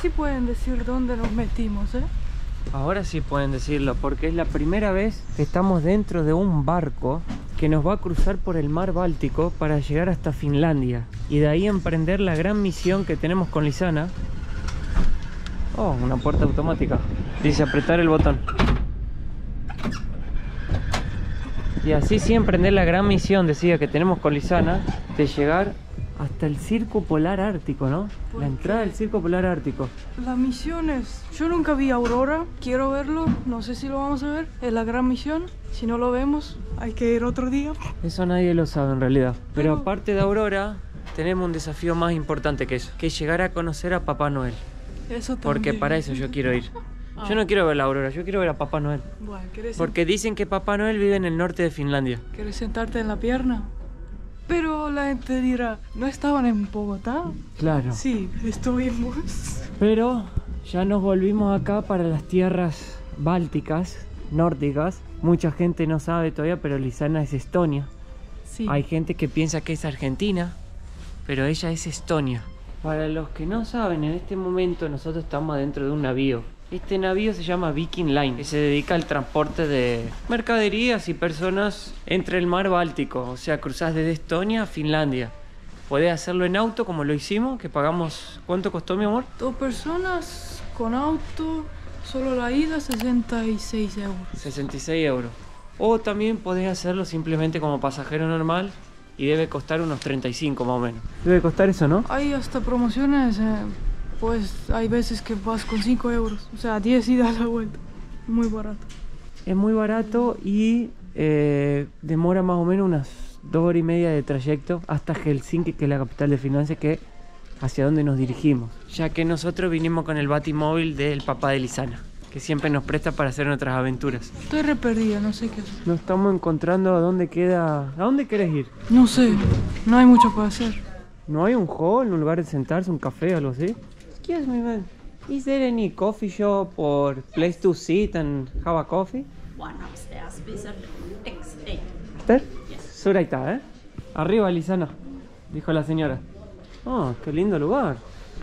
sí pueden decir dónde nos metimos, ¿eh? Ahora sí pueden decirlo, porque es la primera vez que estamos dentro de un barco que nos va a cruzar por el mar Báltico para llegar hasta Finlandia y de ahí emprender la gran misión que tenemos con Lizana. Oh, una puerta automática. Dice apretar el botón. Y así sí emprender la gran misión, decía, que tenemos con Lizana, de llegar hasta el Circo Polar Ártico, ¿no? La entrada del Circo Polar Ártico. La misión es... Yo nunca vi Aurora, quiero verlo, no sé si lo vamos a ver. Es la gran misión, si no lo vemos, hay que ir otro día. Eso nadie lo sabe en realidad. Pero aparte de Aurora, tenemos un desafío más importante que eso, que es llegar a conocer a Papá Noel. Eso también. Porque para eso yo quiero ir. Yo no quiero ver la aurora, yo quiero ver a Papá Noel. Bueno, porque dicen que Papá Noel vive en el norte de Finlandia. ¿Quieres sentarte en la pierna? Pero la gente dirá, ¿no estaban en Bogotá? Claro. Sí, estuvimos. Pero ya nos volvimos acá para las tierras bálticas, nórdicas. Mucha gente no sabe todavía, pero Lizana es Estonia. Sí. Hay gente que piensa que es Argentina, pero ella es Estonia. Para los que no saben, en este momento nosotros estamos dentro de un navío. Este navío se llama Viking Line, que se dedica al transporte de mercaderías y personas entre el mar Báltico. O sea, cruzás desde Estonia a Finlandia. Podés hacerlo en auto, como lo hicimos, que pagamos... ¿Cuánto costó, mi amor? 2 personas con auto, solo la ida, 66 euros. 66 euros. O también podés hacerlo simplemente como pasajero normal y debe costar unos 35 más o menos. Debe costar eso, ¿no? Hay hasta promociones... Pues hay veces que vas con 5 euros, o sea, 10 idas a la vuelta. Muy barato. Es muy barato y demora más o menos unas 2 horas y media de trayecto hasta Helsinki, que es la capital de Finlandia, que hacia donde nos dirigimos. Ya que nosotros vinimos con el batimóvil del papá de Lizana, que siempre nos presta para hacer nuestras aventuras. Estoy re perdida, no sé qué hacer. Nos estamos encontrando a dónde queda... ¿A dónde querés ir? No sé, no hay mucho para hacer. ¿No hay un hall, un lugar de sentarse, un café, algo así? Excuse me, man. Is there any coffee shop or place to sit and have a coffee? One upstairs with an X8. ¿Usted? Yes. Sur ahí está, ¿eh? Arriba, Lizana, dijo la señora. Oh, qué lindo lugar.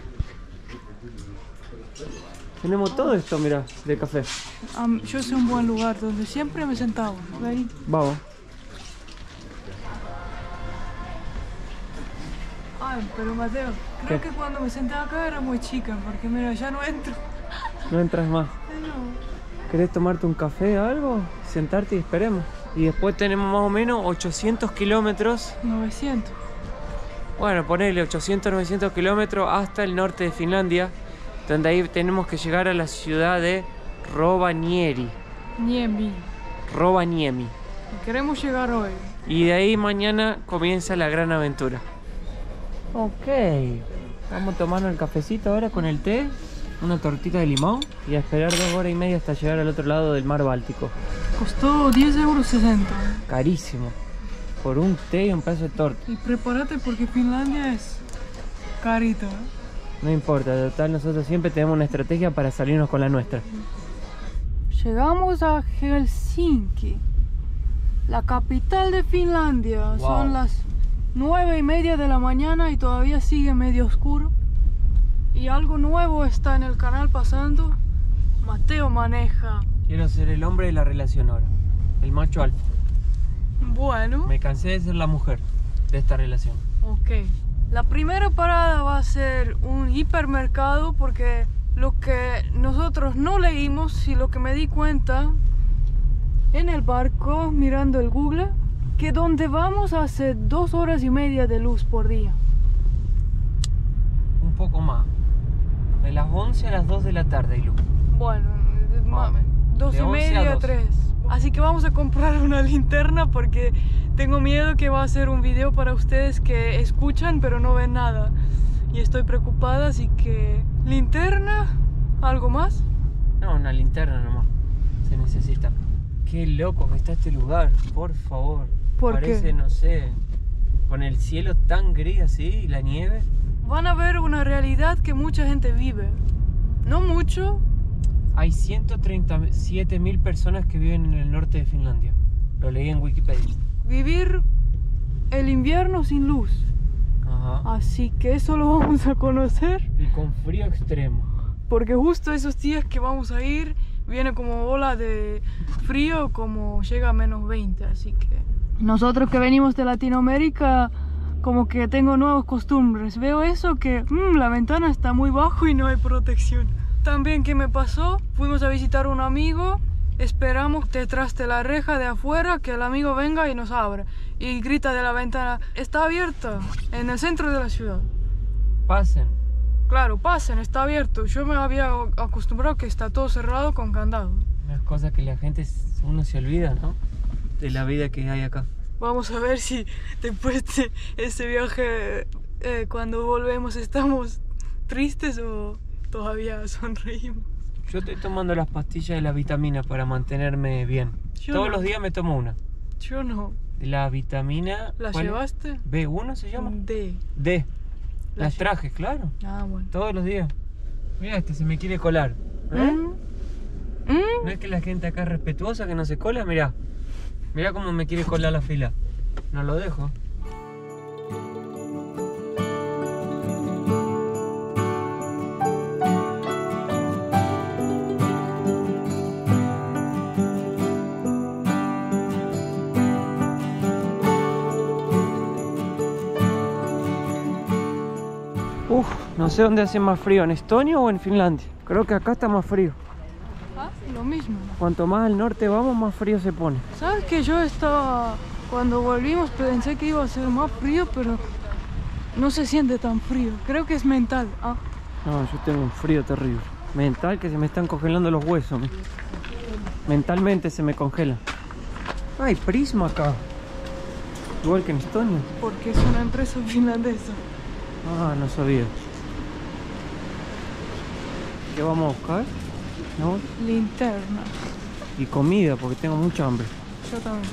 Tenemos todo esto, mira, de café. Yo sé un buen lugar donde siempre me sentaba. Ahí. Vamos. Ay, pero Mateo, creo que cuando me senté acá era muy chica, porque mira, ya no entro. No entras más. Ay, no. ¿Querés tomarte un café o algo? Sentarte y esperemos. Y después tenemos más o menos 800 kilómetros. 900. Bueno, ponele 800, 900 kilómetros hasta el norte de Finlandia, donde ahí tenemos que llegar a la ciudad de Rovaniemi. Rovaniemi. Queremos llegar hoy. Y de ahí mañana comienza la gran aventura. Ok, vamos tomando el cafecito ahora con el té, una tortita de limón y a esperar 2 horas y media hasta llegar al otro lado del mar Báltico. Costó 10,60 euros. Carísimo, por un té y un pedazo de torta. Y prepárate porque Finlandia es carito, ¿eh? No importa, de total nosotros siempre tenemos una estrategia para salirnos con la nuestra. Llegamos a Helsinki, la capital de Finlandia. Wow. Son las 9:30 de la mañana y todavía sigue medio oscuro. Y algo nuevo está en el canal pasando. Mateo maneja. Quiero ser el hombre de la relación ahora, el macho alfa. Bueno. Me cansé de ser la mujer de esta relación. Ok. La primera parada va a ser un hipermercado porque lo que nosotros no leímos y lo que me di cuenta en el barco mirando el Google, que donde vamos hace 2 horas y media de luz por día. Un poco más. De las 11 a las 2 de la tarde hay luz. Bueno, 2 De y 11 a media, 2. 3. Así que vamos a comprar una linterna porque tengo miedo que va a ser un video para ustedes que escuchan pero no ven nada. Y estoy preocupada, así que... ¿Linterna? ¿Algo más? No, una linterna nomás. Se necesita. Qué loco que está este lugar, por favor. ¿Por Parece, qué? no sé, con el cielo tan gris así y la nieve. Van a ver una realidad que mucha gente vive. No mucho. Hay 137.000 personas que viven en el norte de Finlandia. Lo leí en Wikipedia. Vivir el invierno sin luz. Ajá. Así que eso lo vamos a conocer. Y con frío extremo. porque justo esos días que vamos a ir viene como ola de frío, como llega a -20, así que nosotros que venimos de Latinoamérica, como que tengo nuevas costumbres. Veo eso que la ventana está muy bajo y no hay protección. También, ¿qué me pasó? Fuimos a visitar a un amigo, esperamos detrás de la reja de afuera que el amigo venga y nos abra. Y grita de la ventana, está abierta, en el centro de la ciudad. Pasen. Claro, pasen, está abierto. Yo me había acostumbrado que está todo cerrado con candado. Unas cosas que la gente, uno se olvida, ¿no? De la vida que hay acá. Vamos a ver si después de ese viaje, cuando volvemos, estamos tristes o todavía sonreímos. Yo estoy tomando las pastillas de la vitamina para mantenerme bien. Todos los días me tomo una. Yo no. La vitamina... ¿La llevaste? ¿B1 se llama? D. D. Las traje, claro. Ah, bueno. Todos los días. Mira, este se me quiere colar. ¿No es que la gente acá es respetuosa que no se cola? Mirá. Mirá cómo me quiere colar la fila. No lo dejo. No sé dónde hace más frío, en Estonia o en Finlandia. Creo que acá está más frío. Ah, lo mismo. Cuanto más al norte vamos, más frío se pone. ¿Sabes que yo estaba... Cuando volvimos pensé que iba a ser más frío, pero no se siente tan frío. Creo que es mental. Ah. No, yo tengo un frío terrible. Mental, que se me están congelando los huesos. Mentalmente se me congela. Hay Prisma acá. Igual que en Estonia. Porque es una empresa finlandesa. Ah, no sabía. ¿Qué vamos a buscar? ¿No? Linterna. Y comida, porque tengo mucha hambre. Yo también.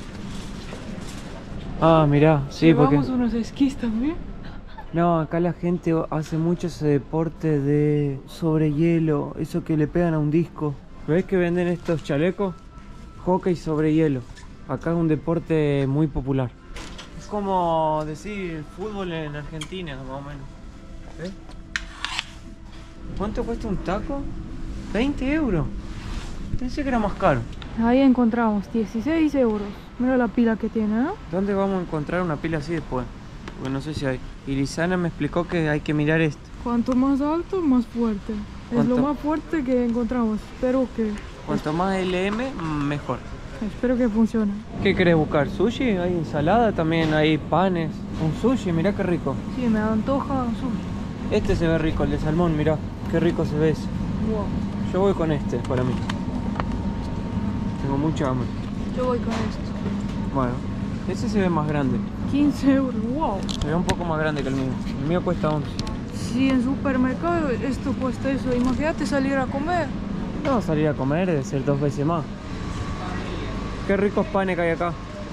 Ah, mirá, sí, porque... ¿Llevamos unos esquís también? No, acá la gente hace mucho ese deporte de sobre hielo, eso que le pegan a un disco. ¿Ves que venden estos chalecos? Hockey sobre hielo. Acá es un deporte muy popular. Es como decir fútbol en Argentina, más o menos. ¿Ves? ¿Cuánto cuesta un taco? 20 euros. Pensé que era más caro. Ahí encontramos 16 euros. Mira la pila que tiene, ¿no? ¿Dónde vamos a encontrar una pila así después? Porque no sé si hay. Y Lisana me explicó que hay que mirar esto. Cuanto más alto, más fuerte. Es lo más fuerte que encontramos. Espero que... Cuanto más LM, mejor. Espero que funcione. ¿Qué querés buscar? ¿Sushi? Hay ensalada también, hay panes. Un sushi, mirá qué rico. Sí, me antoja un sushi. Este se ve rico, el de salmón, mirá. Qué rico se ve ese. Wow. Yo voy con este, para mí. Tengo mucha hambre. Yo voy con esto. Bueno, ese se ve más grande. 15 euros, wow. Se ve un poco más grande que el mío. El mío cuesta 11. Si en supermercado esto cuesta eso, imagínate salir a comer. No, salir a comer debe ser 2 veces más. Qué ricos panes que hay acá.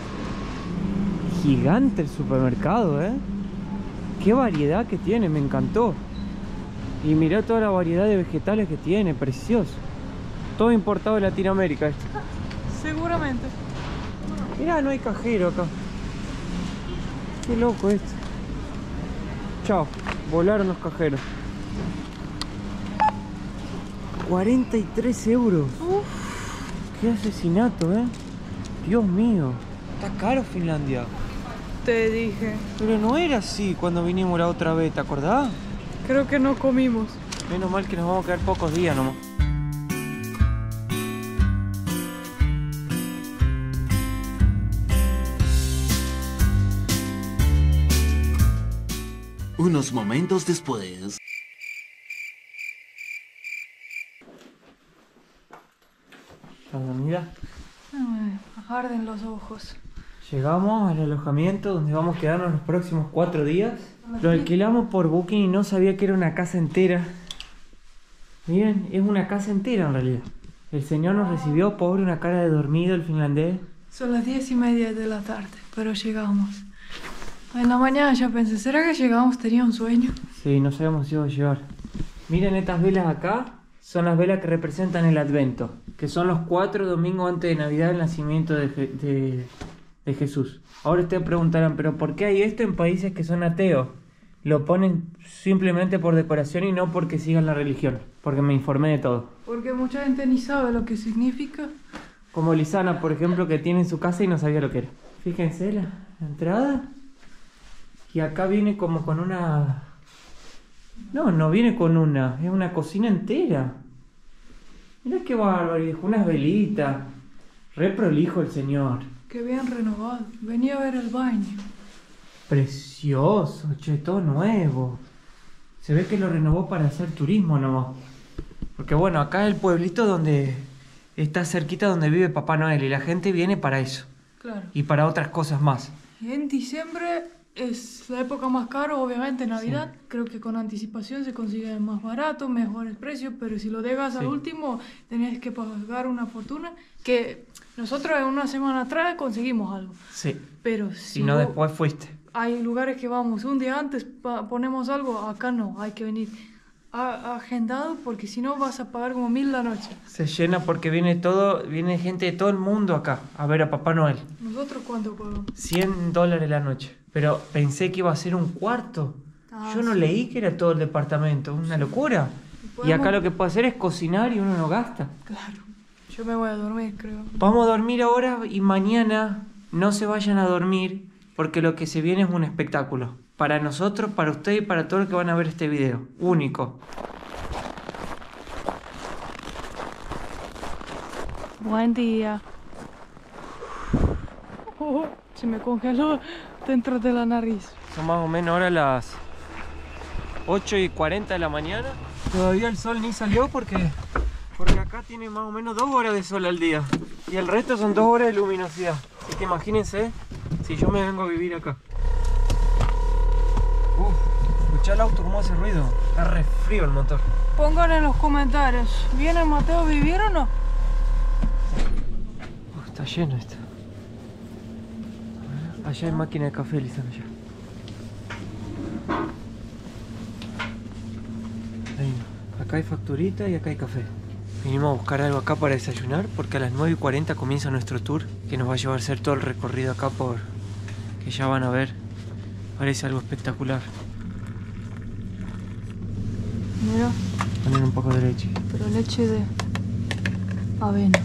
Gigante el supermercado, ¿eh? Qué variedad que tiene, me encantó. Y mirá toda la variedad de vegetales que tiene, precioso. Todo importado de Latinoamérica esto. Seguramente. Mirá, no hay cajero acá. Qué loco esto. Chao, volaron los cajeros. 43 euros. Uf. Qué asesinato, ¿eh? Dios mío. Está caro Finlandia. Te dije. Pero no era así cuando vinimos la otra vez, ¿te acordás? Creo que no comimos. Menos mal que nos vamos a quedar pocos días nomás. Unos momentos después. ¿Estás dormida? Ay, arden los ojos. Llegamos al alojamiento donde vamos a quedarnos los próximos 4 días. Lo alquilamos por Booking y no sabía que era una casa entera. Miren, es una casa entera en realidad. El señor nos recibió, pobre, una cara de dormido, el finlandés. Son las 10:30 de la tarde, pero llegamos. En la mañana ya pensé, ¿será que llegamos? Tenía un sueño. Sí, no sabemos si iba a llegar. Miren estas velas acá. Son las velas que representan el Advento. Que son los 4 domingos antes de Navidad, el nacimiento de Jesús. Ahora ustedes preguntarán, ¿pero por qué hay esto en países que son ateos? lo ponen simplemente por decoración y no porque sigan la religión, porque me informé de todo. Porque mucha gente ni sabe lo que significa. Como Lisana, por ejemplo, que tiene en su casa y no sabía lo que era. Fíjense la entrada. Y acá viene como con una... No viene con una, es una cocina entera. Mirá qué bárbaro, y dejó unas velitas. Re prolijo el señor. Qué bien renovado. Venía a ver el baño. Precioso, che, todo nuevo. Se ve que lo renovó para hacer turismo nomás. Porque bueno, acá es el pueblito donde está cerquita donde vive Papá Noel y la gente viene para eso. Claro. Y para otras cosas más. Y en diciembre es la época más cara, obviamente Navidad. Sí. Creo que con anticipación se consigue más barato, mejores precios, pero si lo dejas al último, tenés que pagar una fortuna. Que nosotros en una semana atrás conseguimos algo. Sí. Pero si Si no, después fuiste. hay lugares que vamos un día antes, ponemos algo, acá no, hay que venir agendado porque si no vas a pagar como 1000 la noche. Se llena porque viene gente de todo el mundo acá a ver a Papá Noel. ¿Nosotros cuánto pagamos? $100 la noche. Pero pensé que iba a ser un cuarto. Yo no sí. leí que era todo el departamento. Una locura. Y acá lo que puedo hacer es cocinar y uno no gasta. Claro. Yo me voy a dormir, creo. Vamos a dormir ahora y mañana no se vayan a dormir porque lo que se viene es un espectáculo. Para nosotros, para ustedes y para todos los que van a ver este video. Único. Buen día. Oh, se me congeló dentro de la nariz. Son más o menos ahora las 8:40 de la mañana. Todavía el sol ni salió porque acá tiene más o menos 2 horas de sol al día. Y el resto son 2 horas de luminosidad. Así que imagínense si yo me vengo a vivir acá. Escuchá el auto cómo hace ruido. Está re frío el motor. Pongan en los comentarios, ¿viene Mateo a vivir o no? Está lleno esto. Allá hay máquina de café, Lisana, allá. Ahí no. Acá hay facturita y acá hay café. Vinimos a buscar algo acá para desayunar porque a las 9:40 comienza nuestro tour que nos va a llevar a hacer todo el recorrido acá por... que ya van a ver. Parece algo espectacular. Mira, Ponen un poco de leche. pero leche de avena.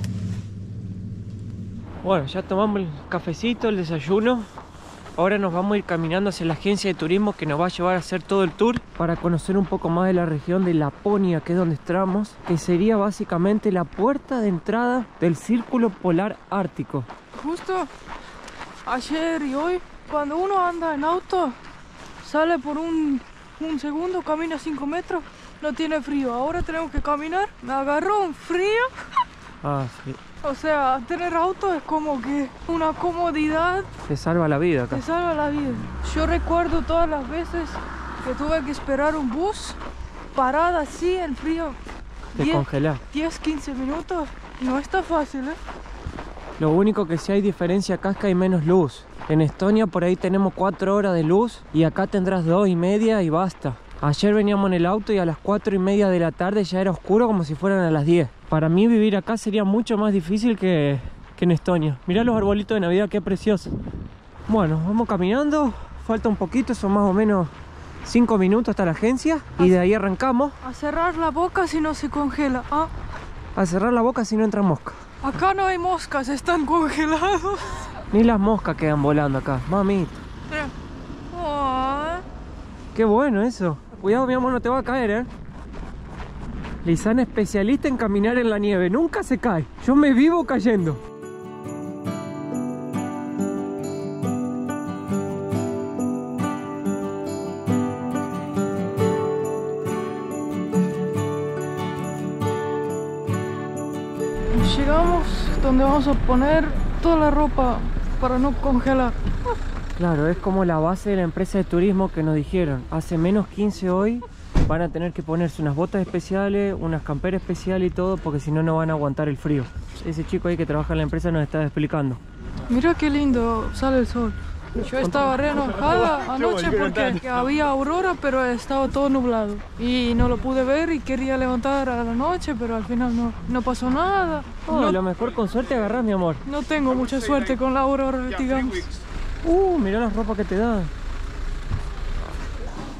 Bueno, ya tomamos el cafecito, el desayuno. Ahora nos vamos a ir caminando hacia la agencia de turismo que nos va a llevar a hacer todo el tour para conocer un poco más de la región de Laponia, que es donde estamos, que sería básicamente la puerta de entrada del Círculo Polar Ártico. Justo ayer y hoy, cuando uno anda en auto, sale por un segundo, camina 5 metros, no tiene frío. Ahora tenemos que caminar, me agarró un frío. Ah, sí. O sea, tener auto es como que una comodidad. Te salva la vida acá. Te salva la vida. Yo recuerdo todas las veces que tuve que esperar un bus parada así, el frío. Te congelás. 10-15 minutos. No está fácil, ¿eh? Lo único que sí hay diferencia acá es que hay menos luz. En Estonia por ahí tenemos 4 horas de luz y acá tendrás 2:30 y basta. Ayer veníamos en el auto y a las 4:30 de la tarde ya era oscuro como si fueran a las 10. Para mí vivir acá sería mucho más difícil que en Estonia. Mirá los arbolitos de Navidad, qué preciosos. Bueno, vamos caminando. Falta un poquito, son más o menos 5 minutos hasta la agencia. Y de ahí arrancamos. A cerrar la boca si no se congela. Ah, A cerrar la boca si no entra mosca. acá no hay moscas, están congelados. Ni las moscas quedan volando acá, mamita. Mira. Oh. Qué bueno eso. Cuidado, mi amor, no te va a caer, ¿eh? Lisana, especialista en caminar en la nieve. Nunca se cae. Yo me vivo cayendo. Llegamos donde vamos a poner toda la ropa para no congelar. Claro, es como la base de la empresa de turismo que nos dijeron. Hace menos 15 hoy. Van a tener que ponerse unas botas especiales, unas camperas especiales y todo, porque si no, no van a aguantar el frío. Ese chico ahí que trabaja en la empresa nos está explicando. Mira qué lindo sale el sol. Yo estaba re enojada anoche porque había aurora, pero estaba todo nublado. Y no lo pude ver y quería levantar a la noche, pero al final no pasó nada. Oh, No, lo mejor con suerte agarrás, mi amor. no tengo mucha suerte con la aurora, digamos. Mirá las ropas que te dan.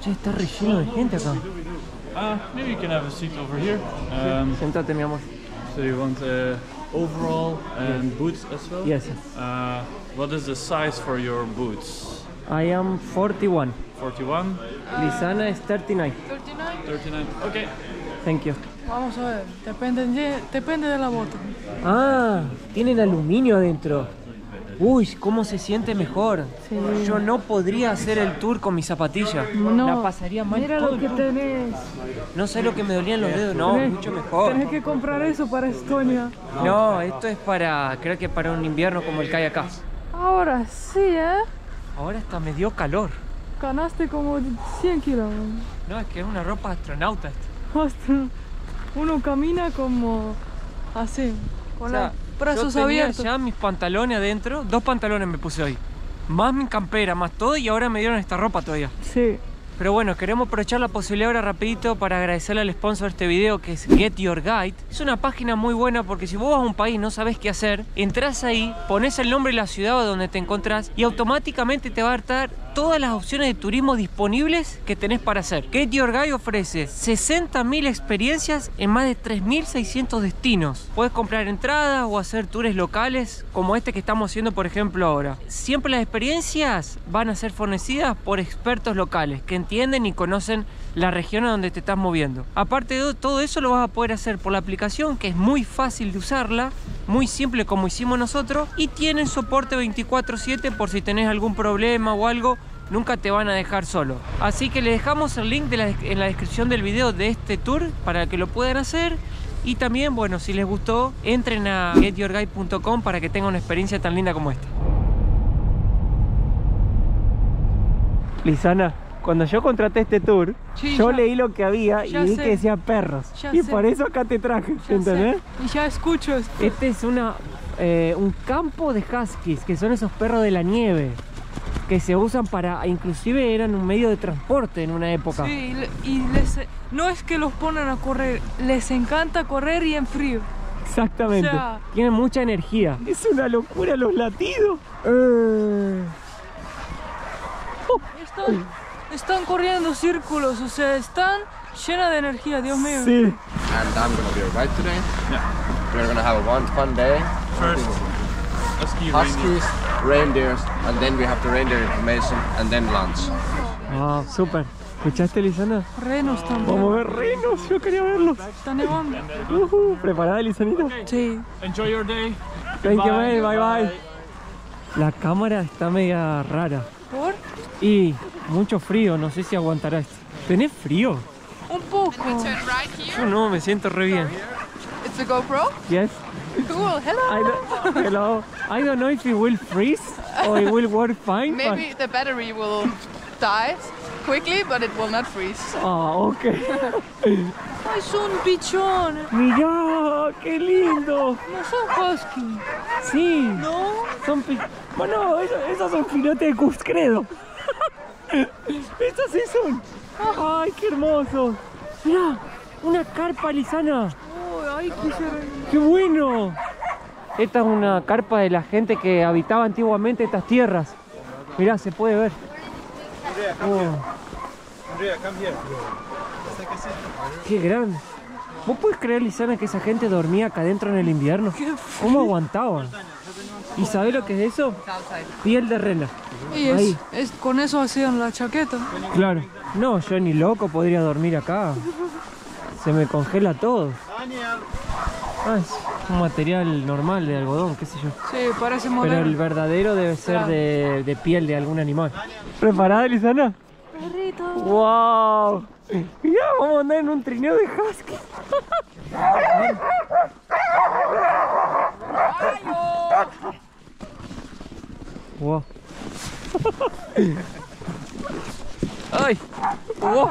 Che, está re lleno de gente acá. Maybe you can have a seat over here. Sentate, mi amor. So you want overall and boots as well? Yes. What is the size for your boots? I am 41. 41? Lisana is 39. 39. 39. Okay. Thank you. Vamos a ver, depende de la bota. Ah, tienen aluminio adentro. Uy, cómo se siente mejor. Sí. Yo no podría hacer el tour con mis zapatillas. No, La pasaría mal mira todo lo el que tour. tenés. No sé lo que me dolían los dedos. No, mucho mejor. Tenés que comprar eso para Estonia. No, esto es para, creo que para un invierno como el que hay acá. Ahora sí, Ahora hasta me dio calor. Ganaste como 100 kilos. No, es que es una ropa de astronauta esto. Hasta uno camina como así, con O sea, los brazos yo tenía abiertos. ya mis pantalones adentro. 2 pantalones me puse hoy. Más mi campera, más todo, y ahora me dieron esta ropa todavía. Sí. Pero bueno, queremos aprovechar la posibilidad ahora rapidito para agradecerle al sponsor de este video, que es Get Your Guide. Es una página muy buena porque si vos vas a un país y no sabes qué hacer, entras ahí, pones el nombre de la ciudad donde te encontrás y automáticamente te va a dar todas las opciones de turismo disponibles que tenés para hacer. Get Your Guide ofrece 60.000 experiencias en más de 3.600 destinos. Puedes comprar entradas o hacer tours locales como este que estamos haciendo, por ejemplo, ahora. Siempre las experiencias van a ser fornecidas por expertos locales que entienden y conocen la región a donde te estás moviendo. Aparte de todo eso, lo vas a poder hacer por la aplicación, que es muy fácil de usarla, muy simple como hicimos nosotros, y tienen soporte 24/7 por si tenés algún problema o algo. Nunca te van a dejar solo. Así que les dejamos el link en la descripción del video de este tour para que lo puedan hacer. Y también, bueno, si les gustó, entren a getyourguide.com para que tengan una experiencia tan linda como esta. Lisana, cuando yo contraté este tour, Sí, yo ya- leí lo que había y ya vi sé. que decía perros. Ya Y sé. por eso acá te traje, Ya ¿entendés? sé. Y ya escucho esto. Este es un campo de huskies, que son esos perros de la nieve, que se usan para, inclusive eran un medio de transporte en una época. Sí, no es que los ponen a correr, les encanta correr y en frío. Exactamente. O sea- Tienen mucha energía. Es una locura los latidos. Están corriendo círculos, o sea, están llenas de energía, Dios mío. Sí. And I'm going to be your guide today. We're going to have a fun day. First, husky reindeer. Huskies, reindeers, and then we have the reindeer information, and then lunch. Ah, súper. ¿Escuchaste, Lisana? Renos también. Vamos a ver renos, yo quería verlos. Está nevando. ¿Preparada, Lisanita? Sí. Enjoy your day. Thank you, man. Bye, bye. La cámara está media rara. ¿Por? Y mucho frío, no sé si aguantará esto. ¿Tenés frío? Un poco. Yo no, me siento re bien. It's a GoPro? Yes. Cool, hello! Hello. I don't know if it will freeze or it will work fine. Maybe the battery will die quickly, but it will not freeze. But... Ah, ok. Ay, son pichones. Mirá, qué lindo. No son husky. Sí. No. Son bueno, esos son filotes de Cuscredo. Estos sí son. Ay, qué hermoso. Mirá, una carpa, Lisana. Ay, quisiera. ¡Qué bueno! Esta es una carpa de la gente que habitaba antiguamente estas tierras. Mirá, se puede ver. ¡Qué grande! ¿Vos podés creer, Lisana, que esa gente dormía acá adentro en el invierno? ¿Cómo aguantaban? ¿Y sabés lo que es eso? Piel de rena. Y Ahí. con eso hacían la chaqueta. Claro. No, yo ni loco podría dormir acá. Se me congela todo. Ah, es un material normal de algodón, qué sé yo. Sí, parece Pero moderno. el verdadero debe ser Claro. de piel de algún animal. ¿Preparada, Lisana? Perrito. ¡Wow! Mirá, vamos a andar en un trineo de husky. Wow. ¡Ay! ¡Wow!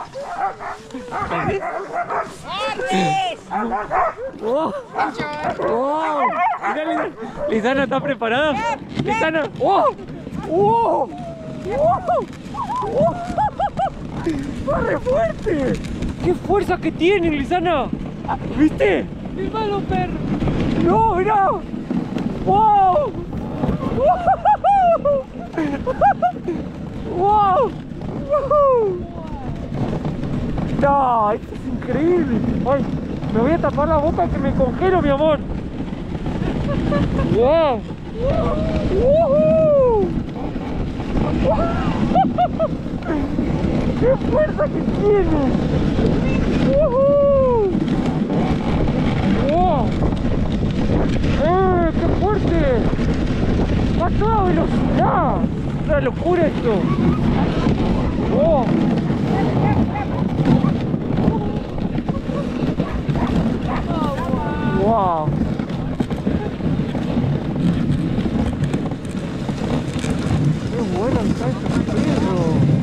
¡Wow! ¡Wow! Mirá, Lisana, ¿está preparada? Lisana, ¡wow! ¡Wow! ¡Wow! ¡Va re fuerte! ¡Qué fuerza que tiene, Lisana! ¿Viste? ¡Viva los perros! ¡No, mirá! ¡Wow! ¡Wow! ¡Wow! No, esto es increíble. Ay, me voy a tapar la boca que me congelo, mi amor. Wow. ¡Woohoo! ¡Qué fuerza que tiene! ¡Woohoo! ¡Wow! ¡Qué fuerte! ¡Va a toda velocidad! ¡Es una locura esto! ¡Wow! ¡Wow! ¡Qué bueno está este perro!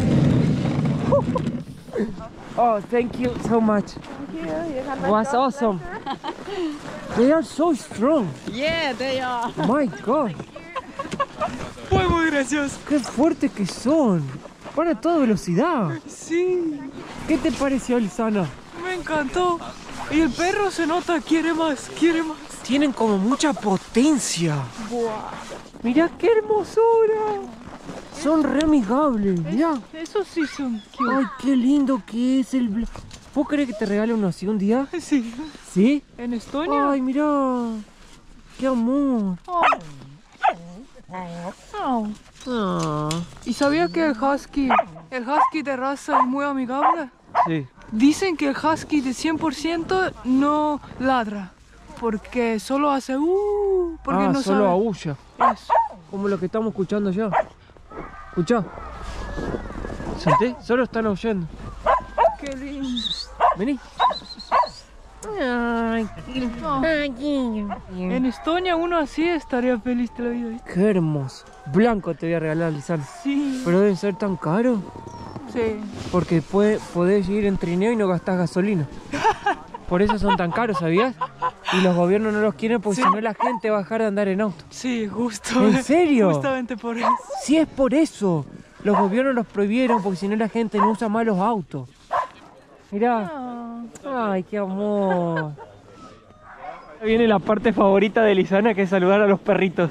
Oh, thank you so much. It was awesome. They are so strong. Yeah, they are. My God. Fue muy gracioso. Qué fuertes que son. Van a toda velocidad. Sí, ¿Qué te pareció, Lisana? me encantó. Y el perro se nota, quiere más, quiere más. Tienen como mucha potencia. Mirá qué hermosura. Son re amigables. Mirá. Esos sí son cute. Ay, qué lindo que es el blanco. ¿Vos querés que te regale uno así un día? Sí. ¿Sí? ¿En Estonia? Ay, mirá. Qué amor. Oh. Ah. ¿Y sabía que el husky de raza es muy amigable? Sí. Dicen que el husky de 100% no ladra, porque solo hace porque no solo sabe. aúlla. Eso. Como lo que estamos escuchando ya. Escuchá. ¿Sentí? Solo están aullando. Qué lindo. Vení. Ay, En Estonia uno así estaría feliz de la vida, ¿viste? qué hermoso. Blanco te voy a regalar, Lisana. Sí. Pero deben ser tan caros. Sí. Porque podés ir en trineo y no gastás gasolina. Por eso son tan caros, ¿sabías? Y los gobiernos no los quieren porque si no la gente va a dejar de andar en auto. Sí, justo. ¿En serio? Justamente por eso. Sí, es por eso. Los gobiernos los prohibieron porque si no la gente no usa más los autos. Mirá. Ay, qué amor. Viene la parte favorita de Lisana, que es saludar a los perritos.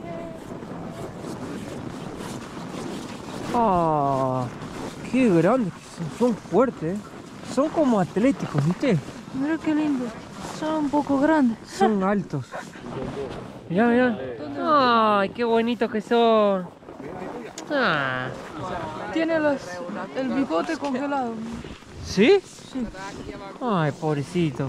Ah, qué grandes que son fuertes. Son como atléticos, ¿viste? Mira qué lindo. Son un poco grandes. Son altos. Mirá, mirá. Ay, qué bonitos que son. Ah. Tiene el bigote congelado. ¿Sí? Sí. Ay, pobrecito.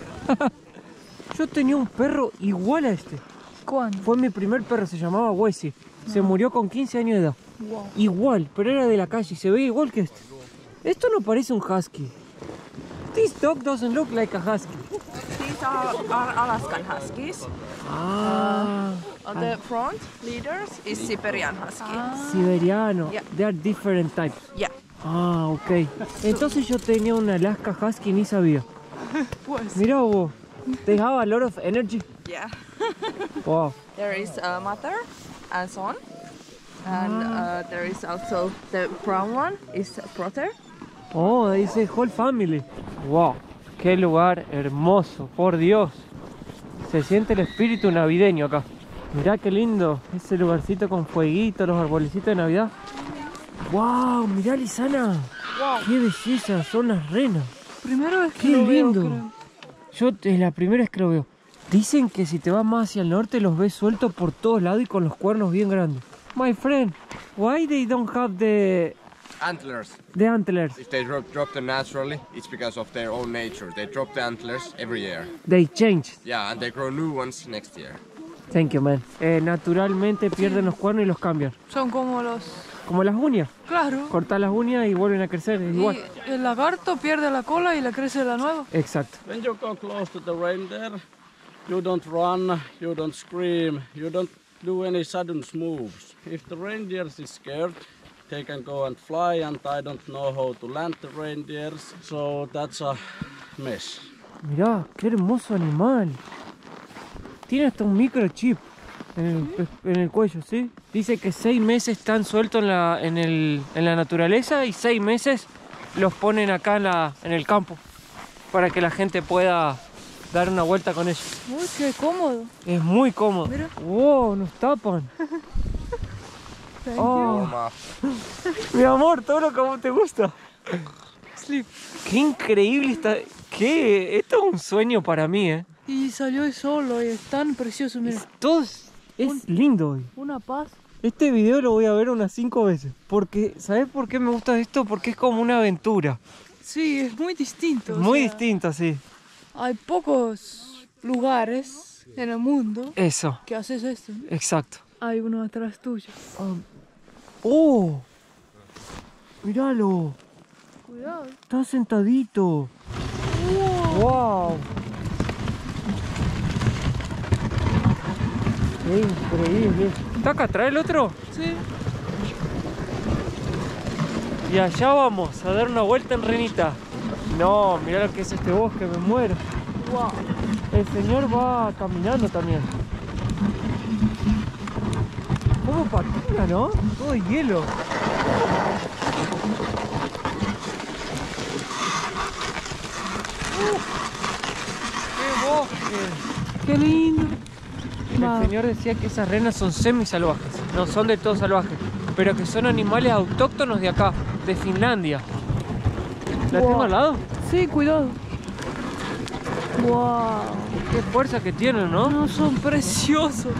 Yo tenía un perro igual a este. ¿Cuándo? Fue mi primer perro, se llamaba Wesley. Se murió con 15 años de edad. Wow. Igual, pero era de la calle y se veía igual que este. Esto no parece un husky. This dog doesn't look like a husky. These are Alaskan Huskies. Ah, On the front leaders is Siberian Husky. siberiano. Yeah. They are different types. Yeah. Ah, ok. Entonces yo tenía un Alaska Husky y ni sabía. Pues. Mira vos. They have a lot of energy. Yeah. Wow. There is a mother and son. And there is also the brown one is a brother. Oh, dice whole family. Wow. Qué lugar hermoso, por Dios. Se siente el espíritu navideño acá. Mirá qué lindo. Ese lugarcito con fueguito, los arbolecitos de Navidad. Wow, mirá, Lisana. Wow. Qué belleza, son las renas. Primera vez que Qué lo veo, lindo. creo. Yo es la primera vez que lo veo. Dicen que si te vas más hacia el norte los ves sueltos por todos lados y con los cuernos bien grandes. My friend, why they don't have the Antlers. antlers? If they drop them naturally, it's because of their own nature. They drop the antlers every year. They change. Yeah, and they grow new ones next year. Thank you, man. Naturalmente pierden los cuernos y los cambian. Son como los... Como las uñas. Claro. Cortar las uñas y vuelven a crecer, es igual. Y el lagarto pierde la cola y le crece la nueva. Exacto. When you go close to the reindeer, you don't run, you don't scream, you don't do any sudden moves. If the reindeer is scared, they can go and fly, and I don't know how to land the reindeers, so that's a mess. Mirá, qué hermoso animal. Tiene hasta un microchip en el cuello, ¿sí? Dice que 6 meses están sueltos en la naturaleza y 6 meses los ponen acá en el campo para que la gente pueda dar una vuelta con ellos. Uy, qué cómodo. Es muy cómodo. Mira. Wow, nos tapan. Thank Oh, mi amor, todo lo que a vos te gusta. slip. Qué increíble está. ¿Qué? Esto es un sueño para mí, ¿eh? Y salió el sol hoy, es tan precioso, mira. Todo es lindo hoy. Una paz. Este video lo voy a ver unas 5 veces. Porque, ¿sabes por qué me gusta esto? Porque es como una aventura. Sí, es muy distinto. Muy distinto, sí. Hay pocos lugares en el mundo Eso, que haces esto. exacto. Hay uno atrás tuyo. ¡Oh! ¡Míralo! Cuidado. Está sentadito. ¡Wow! ¡Qué increíble! ¿Está acá atrás el otro? Sí. Y allá vamos a dar una vuelta en renita. No, mirá lo que es este bosque, me muero. Wow. El señor va caminando también. ¿Cómo patina, no? Todo hielo. ¡Qué bosque! Qué lindo. El señor decía que esas renas son semisalvajes, no son del todo salvajes, pero que son animales autóctonos de acá, de Finlandia. ¿La Wow. tengo al lado? Sí, cuidado. Wow. Qué fuerza que tienen, ¿no? No, son preciosos.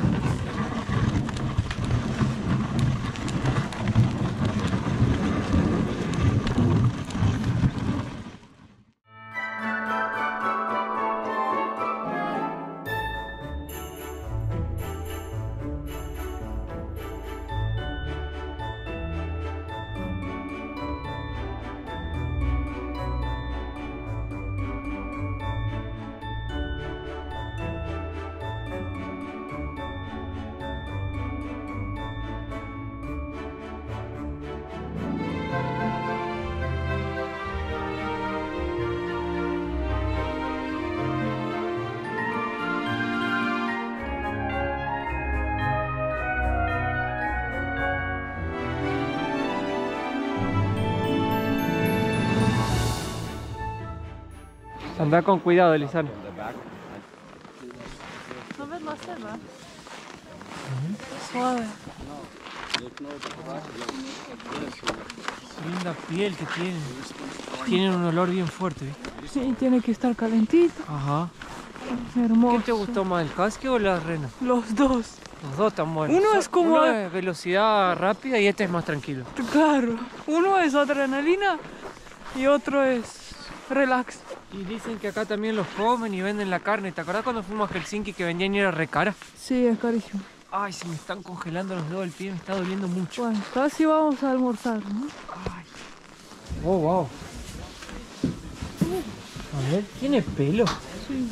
Anda con cuidado, Lisana. ¿No ves la selva? Suave. Qué linda piel que tienen. Tienen un olor bien fuerte, ¿viste? Sí, tiene que estar calentito. Ajá. Hermoso. ¿Qué te gustó más, el casque o la rena? Los dos. Los dos están buenos. Uno es como- Uno es velocidad rápida y este es más tranquilo. Claro. Uno es adrenalina y otro es relax. Y dicen que acá también los comen y venden la carne. ¿Te acordás cuando fuimos a Helsinki que vendían y era re cara? Sí, es carísimo. Ay, se me están congelando los dedos del pie, me está doliendo mucho. Bueno, casi vamos a almorzar, ¿no? Oh, wow. A ver, ¿tiene pelo? Sí.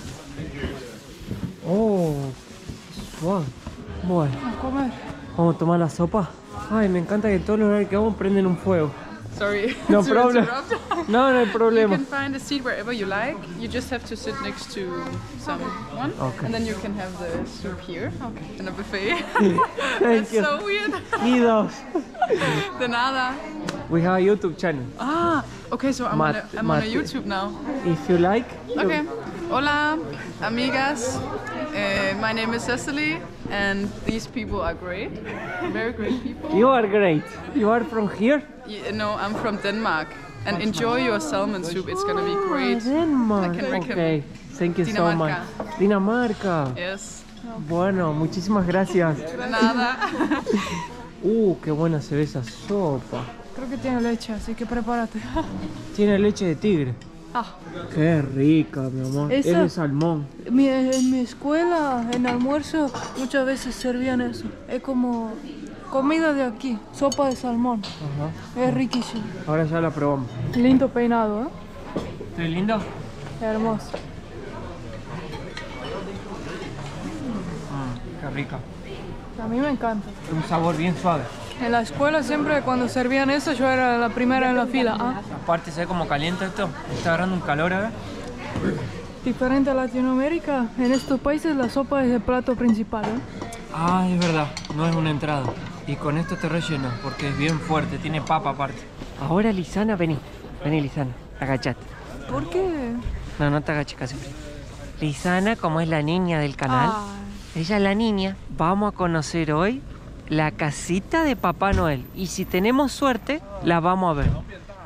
Oh, qué suave. Bueno, A comer. vamos a tomar la sopa. Ay, me encanta que todos los lugares que vamos prenden un fuego. Sorry. No to problem. interrupt. No, no hay You problema. can find a seat wherever you like. You just have to sit next to someone, Okay. and then you can have the soup here in a buffet. Thank That's you. so weird. Guidos. De nada. We have a YouTube channel. Ah, okay. So I'm on a Mate. YouTube now. If you like. Okay. Hola, amigas. My name is Cecily, and these people are great. Very great people. You are great. You are from here? No, I'm from Denmark. And enjoy your salmon soup. It's gonna be great. Denmark. I can recommend. Okay. Thank you so Dinamarca. much. Dinamarca. Yes. Bueno, muchísimas gracias. De nada. Qué buena se ve esa sopa. Creo que tiene leche, así que prepárate. Tiene leche de tigre. Ah. Qué rica, mi amor. Esa- Es de salmón. En mi escuela, en almuerzo, muchas veces servían eso. Es como comida de aquí, sopa de salmón. Ajá. Es riquísimo. Ahora ya la probamos. Lindo peinado, ¿eh? ¿Estoy lindo? Hermoso. Qué rica. A mí me encanta. Un sabor bien suave. En la escuela siempre cuando servían eso yo era la primera en la fila. Ah, Aparte, ¿sabes cómo calienta esto? Está agarrando un calor, ¿eh? diferente a Latinoamérica, en estos países la sopa es el plato principal, ¿eh? Ah, es verdad. No es una entrada. Y con esto te relleno, porque es bien fuerte. Tiene papa aparte. Ahora, Lisana, vení. Vení, Lisana. Agachate. ¿Por qué? No, no te agaches, casi frío. Lisana, como es la niña del canal, ella es la niña. Vamos a conocer hoy la casita de Papá Noel. Y si tenemos suerte, la vamos a ver.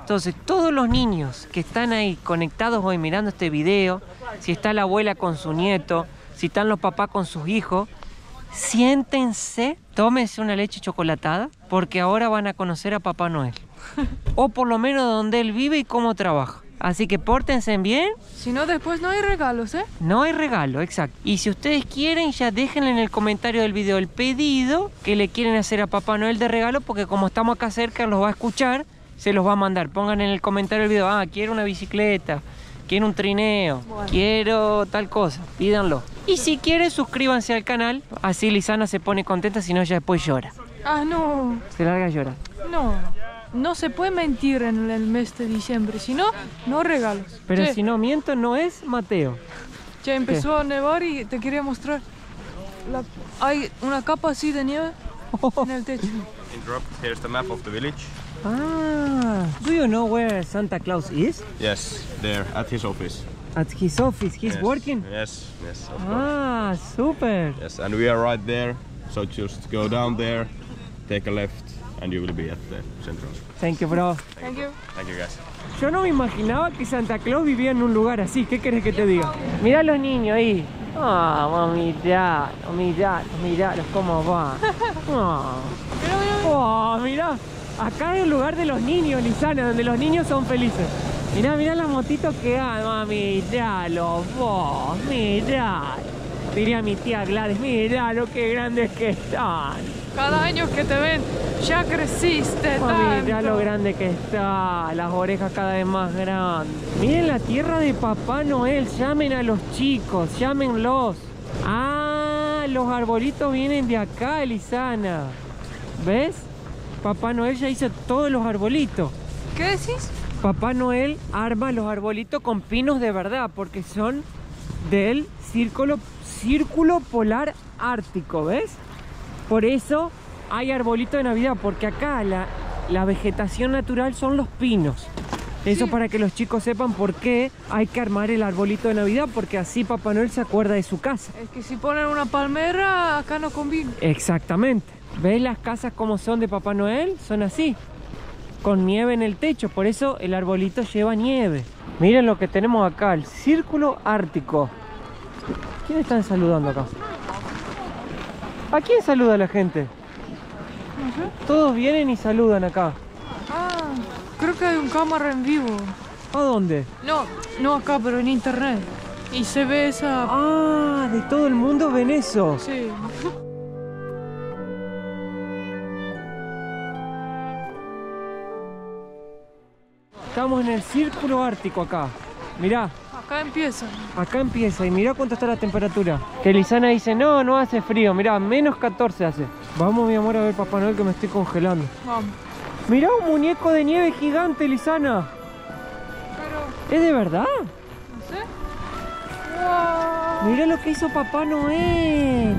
Entonces, todos los niños que están ahí conectados hoy mirando este video, si está la abuela con su nieto, si están los papás con sus hijos, siéntense, tómense una leche chocolatada, porque ahora van a conocer a Papá Noel. O por lo menos dónde él vive y cómo trabaja. Así que pórtense bien. Si no, después no hay regalos, ¿eh? No hay regalo, exacto. Y si ustedes quieren, ya déjenle en el comentario del video el pedido que le quieren hacer a Papá Noel de regalo, porque como estamos acá cerca, los va a escuchar, se los va a mandar. Pongan en el comentario del video, quiero una bicicleta, quiero un trineo, quiero tal cosa, pídanlo. Y si quieren, suscríbanse al canal, así Lisana se pone contenta, si no ella después llora. No. Se larga a llorar. No se puede mentir en el mes de diciembre, si no, no regalos. Pero si no miento, no es Mateo. Ya empezó a nevar y te quería mostrar. Hay una capa así de nieve en el techo. Interrupt. Here's the map of the village. Do you know where Santa Claus is? Yes, there at his office. At his office, he's working? Yes, of course. Super. Yes, and we are right there. So just go down there, take a left, and you will be at the central. Thank you, bro. Thank you. Thank you, guys. Yo no me imaginaba que Santa Claus vivía en un lugar así. ¿Qué querés que te diga? Mirá a los niños ahí. Miralos cómo van. Mirá. Acá es el lugar de los niños, Lisana, donde los niños son felices. Mirá las motitos que hay. Miralo vos, mirá. Diría mi tía Gladys, mirá lo que grandes que están. Cada año que te ven, ya creciste tanto. Mirá lo grande que está, las orejas cada vez más grandes. Miren la tierra de Papá Noel, llamen a los chicos, llámenlos. Los arbolitos vienen de acá, Elisana. ¿Ves? Papá Noel ya hizo todos los arbolitos. ¿Qué decís? Papá Noel arma los arbolitos con pinos de verdad, porque son del círculo polar ártico, ¿ves? Por eso hay arbolito de Navidad, porque acá la vegetación natural son los pinos. Eso para que los chicos sepan por qué hay que armar el arbolito de Navidad, porque así Papá Noel se acuerda de su casa. Es que si ponen una palmera, acá no conviene. Exactamente. ¿Ves las casas como son de Papá Noel? Son así, con nieve en el techo, por eso el arbolito lleva nieve. Miren lo que tenemos acá, el círculo ártico. ¿Quién están saludando acá? ¿A quién saluda la gente? No sé. Todos vienen y saludan acá. Creo que hay un cámara en vivo. ¿A dónde? No acá, pero en internet. Y se ve esa... De todo el mundo ven eso. Sí. Estamos en el círculo ártico acá. Mirá. Acá empieza. Acá empieza y mirá cuánto está la temperatura. Que Lisana dice, no hace frío. Mirá, menos 14 hace. Vamos, mi amor, a ver Papá Noel que me estoy congelando. Vamos. Mirá un muñeco de nieve gigante, Lisana. Pero... ¿Es de verdad? No sé. Wow. Mirá lo que hizo Papá Noel.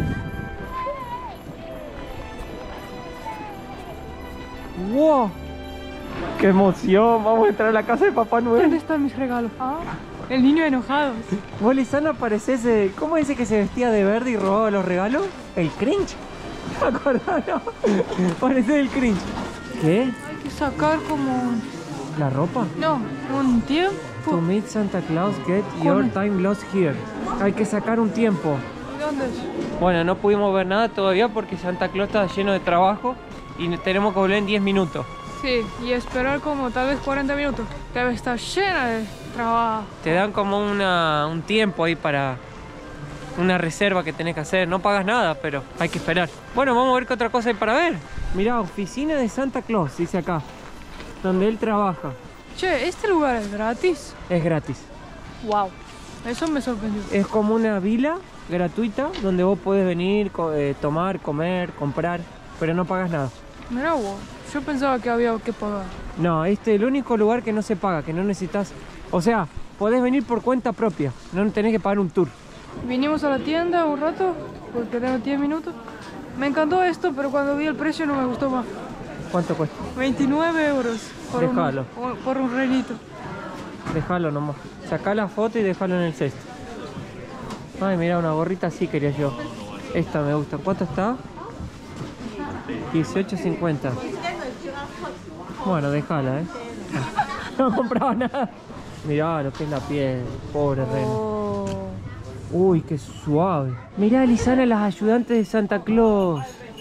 ¡Wow! ¡Qué emoción! Vamos a entrar a la casa de Papá Noel. ¿Dónde están mis regalos? El niño enojado. Vos, Lisana, parecés... ¿Cómo dice que se vestía de verde y robaba los regalos? ¿El Grinch? ¿Te acordás? No? Parece el Grinch. ¿Qué? Hay que sacar como... ¿La ropa? No, un tiempo. To meet Santa Claus, get your time lost here. Hay que sacar un tiempo. ¿Dónde es? Bueno, no pudimos ver nada todavía porque Santa Claus está lleno de trabajo y tenemos que volver en 10 minutos. Sí, y esperar como tal vez 40 minutos. Debe estar llena de trabajo. Te dan como un tiempo ahí para una reserva que tenés que hacer. No pagas nada, pero hay que esperar. Bueno, vamos a ver qué otra cosa hay para ver. Mirá, oficina de Santa Claus, dice acá, donde él trabaja. Che, ¿este lugar es gratis? Es gratis. Wow, eso me sorprendió. Es como una vila gratuita donde vos podés venir, tomar, comer, comprar, pero no pagas nada. Mirá vos, yo pensaba que había que pagar. No, este es el único lugar que no se paga, que no necesitas... O sea, podés venir por cuenta propia, no tenés que pagar un tour. Vinimos a la tienda un rato, porque tengo 10 minutos. Me encantó esto, pero cuando vi el precio no me gustó más. ¿Cuánto cuesta? 29 euros por un relito. Déjalo nomás. Sacá la foto y déjalo en el cesto. Ay, mira, una gorrita así quería yo. Esta me gusta. ¿Cuánto está? 18.50. Bueno, déjala, No compraba nada. Mirá lo que es la piel, pobre reno. Oh. Uy, qué suave. Mirá, Lisana, las ayudantes de Santa Claus.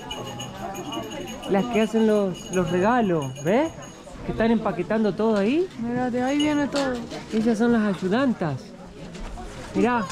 Las que hacen los regalos, ¿ves? Que están empaquetando todo ahí. Mira, de ahí viene todo. Ellas son las ayudantas. Mirá.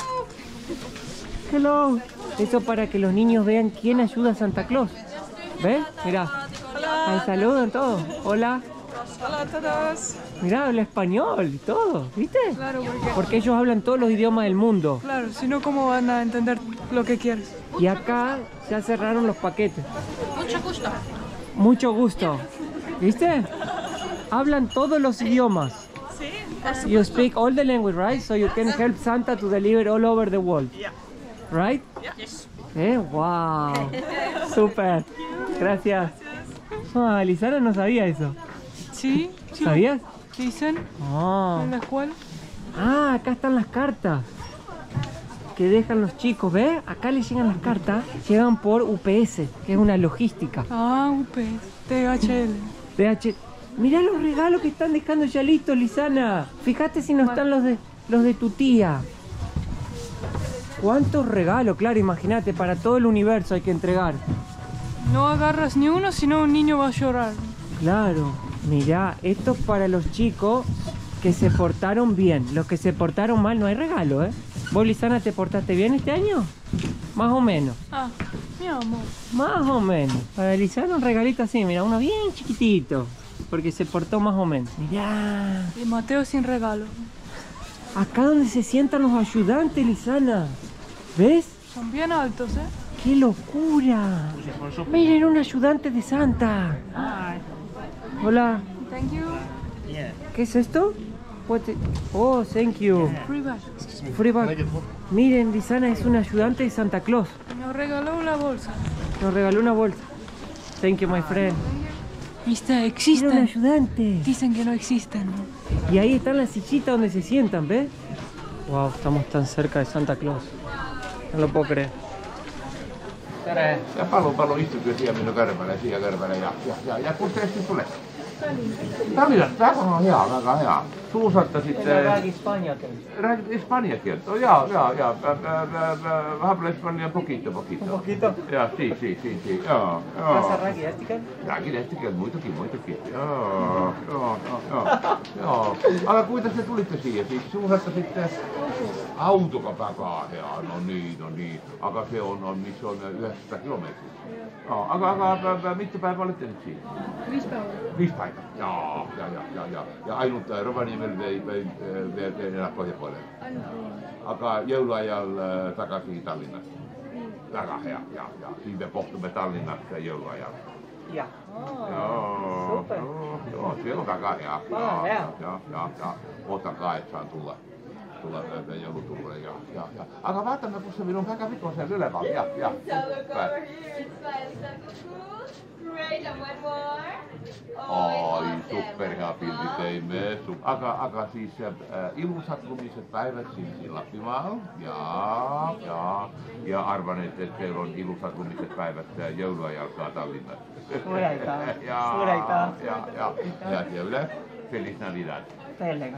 Hello. Eso para que los niños vean quién ayuda a Santa Claus. ¿Ves? Mirá. Ahí saludan todos. Hola. Hola a todos. Mirá, habla español y todo, ¿viste? Claro, Porque ellos hablan todos los idiomas del mundo. claro, si no, ¿cómo van a entender lo que quieres? Y acá ya cerraron los paquetes. Mucho gusto. Mucho gusto. ¿Viste? Hablan todos los idiomas. Sí. You speak all the language, right? So you can help Santa to deliver all over the world. Right? Yes. Wow. Super. Gracias. Ah, Lisana no sabía eso. Sí, sí. ¿Sabías? Dicen Ah. en la escuela. Ah, acá están las cartas que dejan los chicos, ¿ves? Acá les llegan las cartas, llegan por UPS, que es una logística. Ah, UP, DHL. Mirá los regalos que están dejando ya listos, Lisana. Fíjate si no están los de tu tía. ¿Cuántos regalos? Claro, imagínate, para todo el universo hay que entregar. No agarras ni uno, si no un niño va a llorar. Claro, mirá, esto es para los chicos que se portaron bien. Los que se portaron mal no hay regalo, ¿eh? ¿Vos, Lisana, te portaste bien este año? Más o menos. Ah, mi amor. Más o menos. Para Lisana un regalito así, mira, uno bien chiquitito. Porque se portó más o menos. Mirá. Y Mateo sin regalo. Acá donde se sientan los ayudantes, Lisana. ¿Ves? Son bien altos, ¿eh? ¡Qué locura! Miren, un ayudante de Santa. Hola. Thank you. ¿Qué es esto? Oh, thank you. Free bag. Free bag. Miren, Lisana es un ayudante de Santa Claus. Nos regaló una bolsa. Nos regaló una bolsa. Thank you, my friend. Viste, Era un existen. ayudante. Dicen que no existen. Y ahí están las sillitas donde se sientan, ¿ves? Wow, estamos tan cerca de Santa Claus. No lo puedo creer. Ja pallo istuikin siellä minun kärpälle, siihen kärpälle ja kun se sitten tulee. Tallinnasta on aika hyvä. Suusatta sitten... Rääkit Espanja kieltä. Ja. Habla Espanja poquito. Un poquito? Ja, sí. Joo. ¿Vas a Rakiästikan? Rakiästikan, muitakin. Joo. Aga kuinka se tulitte siihen? Siis suusatta sitten... Autoka takaa. No niin. Aga se on, missä on 900 kilometriä. Joo, aga mitkä päivä olette nyt siinä? 5 päivää. 5 päivää. Joo. Ja ainut Rovaniemellä vei enää pohjapuolelle. Aga jouluajalla takaisin Tallinnasta. Väga hea. Siinä pohtumme Tallinnasta jouluajalla. Ja. Joo, siellä on väga hea. Ja. Ottakaa, et saan tulla joulutulle. Ja. Aga vaatame, kus se minun väga pikku seal üleval. Ja. Ai, superhea pilti teimme. Aga siis ilusat lumiset päivät siinä Lappimaalla. Ja arvan, että siellä on ilusat lumiset päivät jouluajalkaa Tallinnassa. Suuraitaa. Ja siellä Feliz Navidad. Pellega.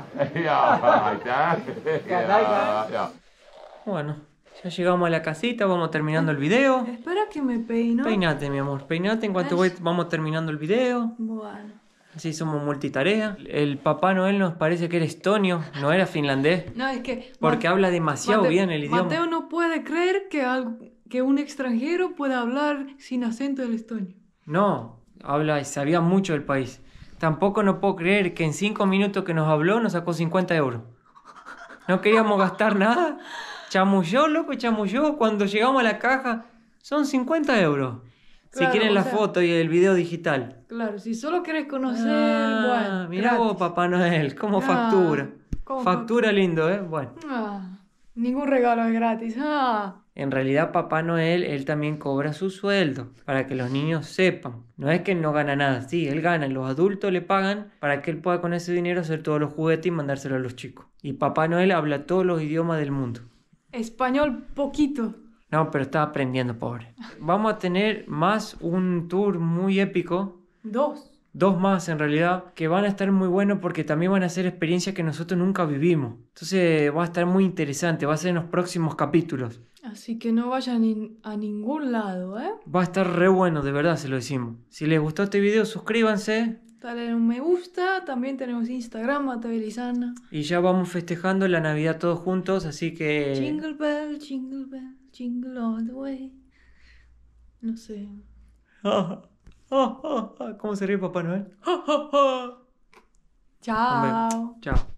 Ya. Bueno, ya llegamos a la casita, vamos terminando el video. Espera que me peino. Peinate, mi amor, peinate en cuanto vamos terminando el video. Bueno. Así somos multitarea. El Papá Noel nos parece que era estonio, no era finlandés. No, es que... Porque habla demasiado bien el idioma. Mateo no puede creer que un extranjero pueda hablar sin acento del estonio. No, habla y sabía mucho del país. Tampoco no puedo creer que en 5 minutos que nos habló nos sacó 50 euros. No queríamos gastar nada. Chamulló, loco, chamulló. Cuando llegamos a la caja, son 50 euros. Claro, si quieren la sea, foto y el video digital. Claro, si solo querés conocer, bueno. Mirá gratis. vos, Papá Noel, cómo factura. ¿Cómo Factura lindo, ¿eh? Bueno. Ningún regalo es gratis. En realidad Papá Noel, él también cobra su sueldo, para que los niños sepan. No es que él no gana nada, sí, él gana, los adultos le pagan para que él pueda con ese dinero hacer todos los juguetes y mandárselo a los chicos. Y Papá Noel habla todos los idiomas del mundo. Español poquito. No, pero está aprendiendo, pobre. Vamos a tener más un tour muy épico. 2. 2 más en realidad, que van a estar muy buenos porque también van a ser experiencias que nosotros nunca vivimos. Entonces va a estar muy interesante, va a ser en los próximos capítulos. Así que no vayan a ningún lado, ¿eh? Va a estar re bueno, de verdad se lo decimos. Si les gustó este video, suscríbanse. Dale un me gusta, también tenemos Instagram, Mateo y Lisana. Y ya vamos festejando la Navidad todos juntos, así que... Jingle bell, jingle all the way. No sé. ¿Cómo se ríe Papá Noel? Chao. Chao.